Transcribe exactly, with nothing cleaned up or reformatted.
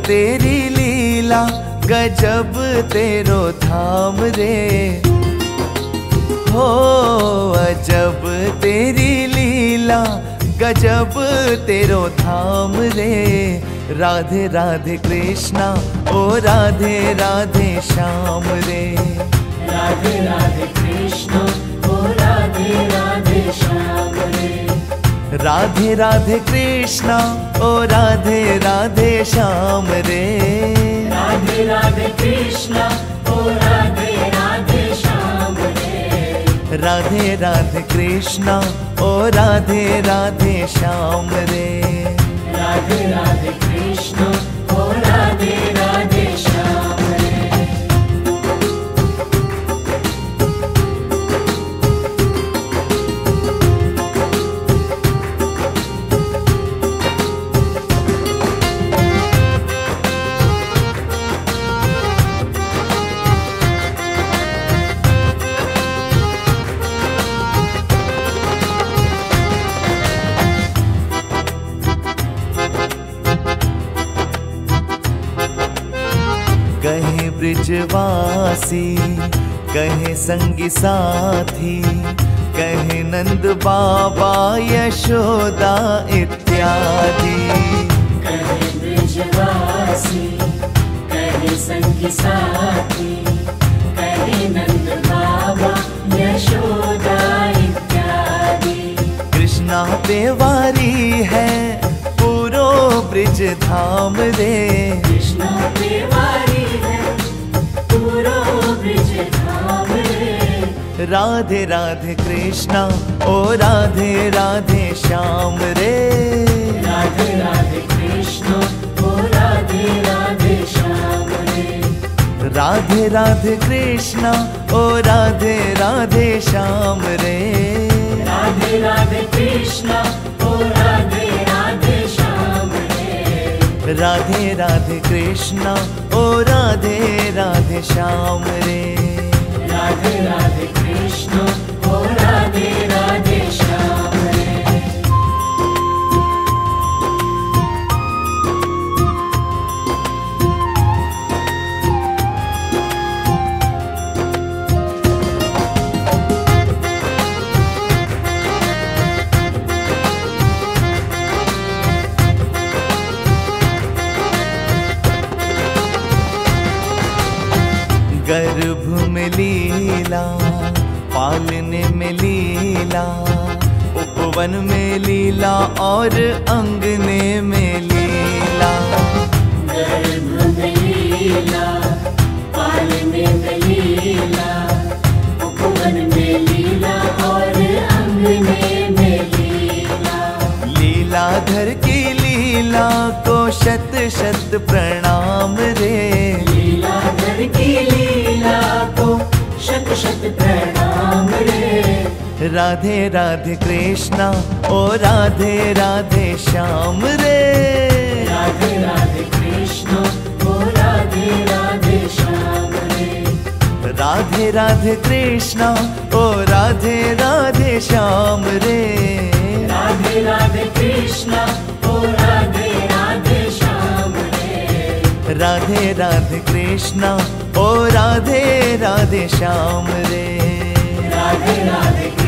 तेरी लीला गजब तेरो धाम रे। हो अजब तेरी लीला गजब तेरो धाम रे। राधे राधे कृष्णा ओ राधे राधे श्याम रे। राधे राधे कृष्णा ओ राधे राधे श्याम रे। राधे राधे कृष्णा ओ राधे राधे श्याम रे। राधे राधे कृष्णा ओ राधे राधे श्याम रे। राधे राधे कृष्णा ओ राधे राधे श्याम रे। राधे राधे कृष्णा ओ राधे राधे श्याम रे। कहे ब्रिजवासी कहे संगी साथी, कहे नंद बाबा यशोदा इत्यादि। कहे ब्रिजवासी कहे संगी साथी, कहे नंद बाबा यशोदा इत्यादि। कृष्णा पेवारी है पूरो ब्रिज धाम रे। कृष्णा पेवारी है पूरो ब्रिज धाम रे। राधे राधे कृष्णा ओ राधे राधे श्याम रे। राधे राधे कृष्णा ओ राधे राधे श्याम रे। राधे राधे कृष्णा ओ राधे राधे श्याम रे। राधे राधे कृष्णा ओ राधे राधे श्याम रे। राधे राधे कृष्णा ओ राधे राधे श्याम रे। राधे राधे कृष्णा ओ राधे राधे श्याम रे। गर्भ में लीला पालने में लीला, उपवन में लीला और अंगने में लीला। गर्भ में लीला पालने में लीला, उपवन में लीला और अंगने में लीला। लीलाधर की लीला को शत शत प्रणाम रे। लीलाधर की लीला को शत शत प्रणाम रे। राधे राधे कृष्णा ओ राधे राधे श्याम रे। राधे राधे कृष्णा ओ राधे राधे श्याम रे। राधे राधे कृष्णा ओ राधे राधे श्याम रे। राधे राधे कृष्णा ओ राधे राधे श्याम रे। राधे राधे कृष्णा ओ राधे राधे श्याम रे। राधे राधे